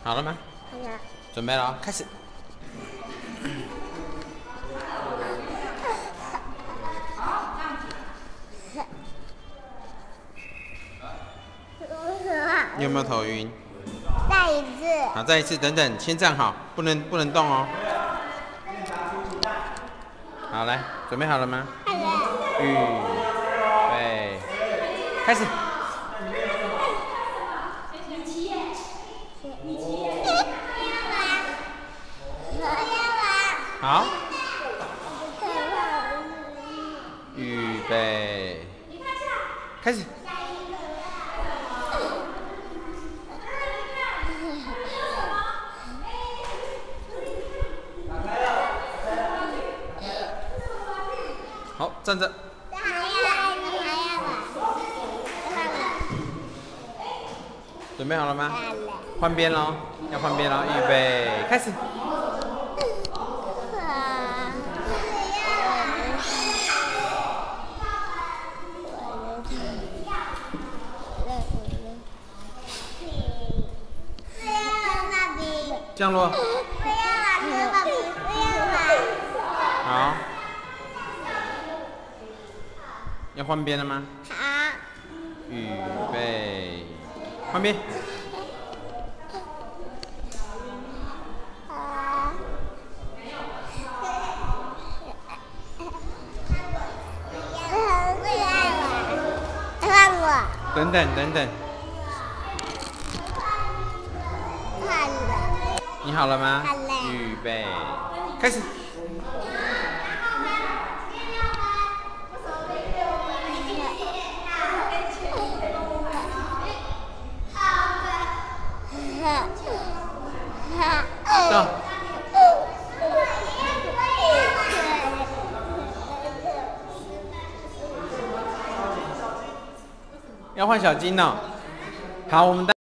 好了吗？ 好了。 准备了哦，开始。你有没有头晕？ 再一次。 好，再一次，等等，先站好，不能动哦。好，来，准备好了吗？ 好了。 预备，开始。好。预备，开始。好，站着。准备好了吗？换边喽，要换边喽，预备，开始。降落。好。要换边了吗？ 好。 预备，换边。等等。你好了吗？ 好了。 预备，开始。到。要换小金哦。好，我们